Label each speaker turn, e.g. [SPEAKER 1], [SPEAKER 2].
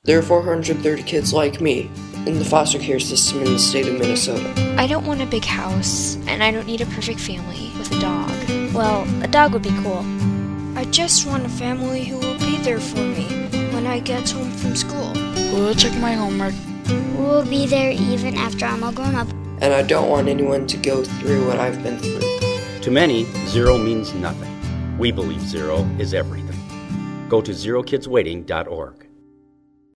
[SPEAKER 1] There are 430 kids like me in the foster care system in the state of Minnesota.
[SPEAKER 2] I don't want a big house, and I don't need a perfect family with a dog.
[SPEAKER 3] Well, a dog would be cool.
[SPEAKER 4] I just want a family who will be there for me when I get home from school.
[SPEAKER 5] Who will check my homework?
[SPEAKER 3] Who will be there even after I'm all grown up.
[SPEAKER 1] And I don't want anyone to go through what I've been through.
[SPEAKER 6] To many, zero means nothing. We believe zero is everything. Go to zerokidswaiting.org.